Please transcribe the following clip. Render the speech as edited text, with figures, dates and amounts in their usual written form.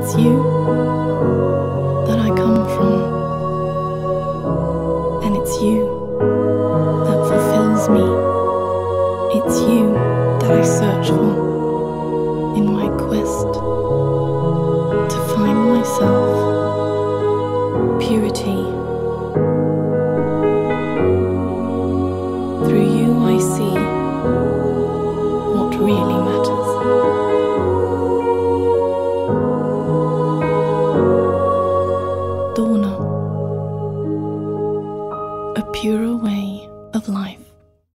It's you that I come from, and it's you that fulfills me. It's you that I search for.